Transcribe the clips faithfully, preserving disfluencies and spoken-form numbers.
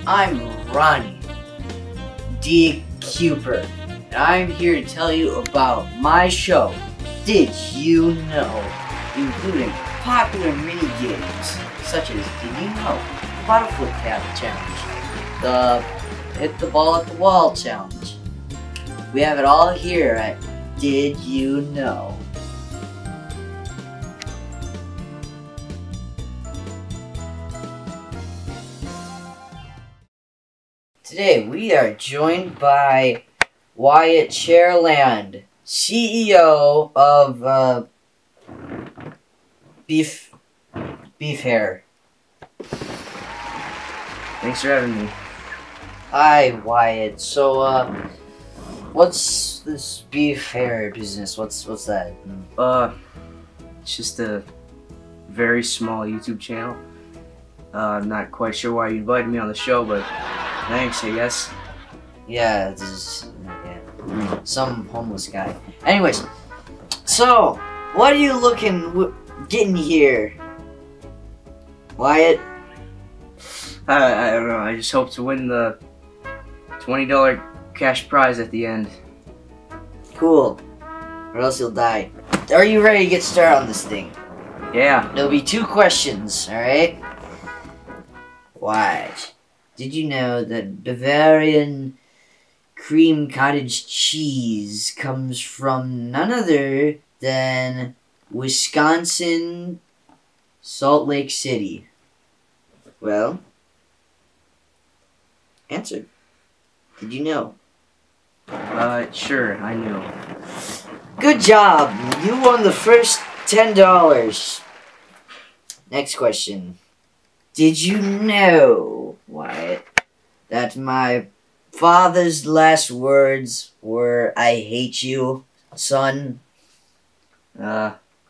I'm Ronnie Kewper, and I'm here to tell you about my show, Did You Know? Including popular mini games such as Did You Know? The Bottle Flip Cap Challenge, the Hit the Ball at the Wall Challenge. We have it all here at Did You Know? Today we are joined by Wyatt Chairland, C E O of uh, Beef Beef Hair. Thanks for having me. Hi, Wyatt. So, uh, what's this beef hair business? What's what's that? Uh, it's just a very small YouTube channel. Uh, I'm not quite sure why you invited me on the show, but thanks, I guess. Yeah, this is yeah, some homeless guy. Anyways, so what are you looking w getting here, Wyatt? I I don't know. I just hope to win the twenty dollar cash prize at the end. Cool. Or else you'll die. Are you ready to get started on this thing? Yeah. There'll be two questions, alright? Wyatt, did you know that Bavarian cream cottage cheese comes from none other than Wisconsin, Salt Lake City? Well, answer. Did you know? Uh, sure, I knew. Good job! You won the first ten dollars. Next question. Did you know, Wyatt, that my father's last words were, "I hate you, son"? Uh,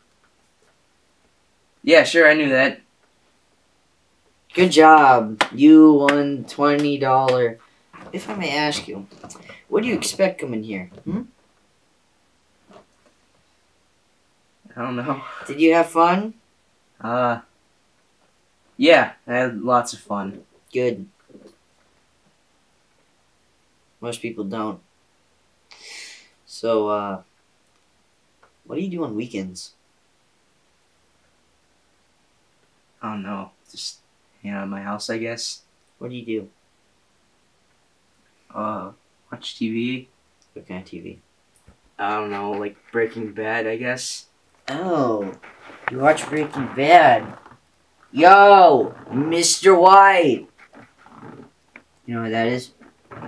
yeah, sure, I knew that. Good job. You won twenty dollars. If I may ask you, what do you expect coming here? Hmm? I don't know. Did you have fun? Uh, yeah, I had lots of fun. Good. Most people don't. So, uh, what do you do on weekends? I don't know. Just hang out at my house, I guess. What do you do? Uh, watch T V. What kind of T V? I don't know, like Breaking Bad, I guess. Oh, you watch Breaking Bad. Yo, Mister White. You know what that is?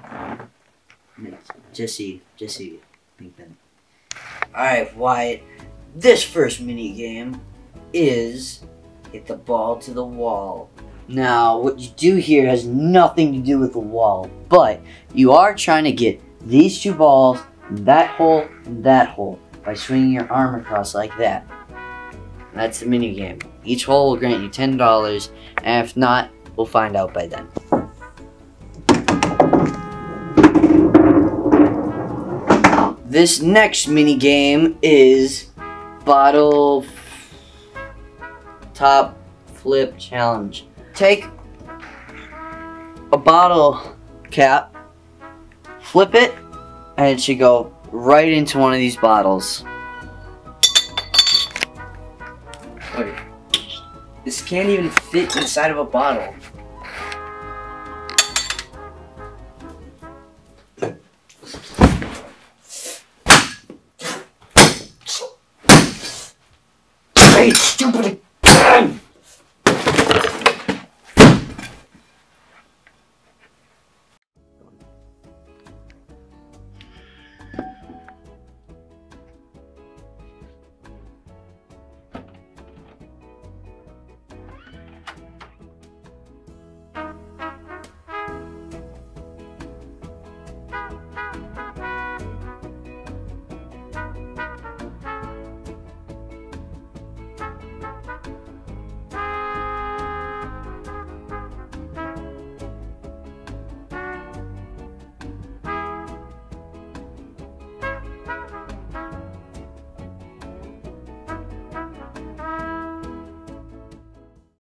Jesse, Jesse Pinkman. Alright, Wyatt. This first mini game is hit the ball to the wall. Now, what you do here has nothing to do with the wall, but you are trying to get these two balls, that hole, and that hole, by swinging your arm across like that. That's the mini game. Each hole will grant you ten dollars, and if not, we'll find out by then. This next mini game is Bottle Top Flip Challenge. Take a bottle cap, flip it, and it should go right into one of these bottles. Wait. This can't even fit inside of a bottle. Hey, stupid!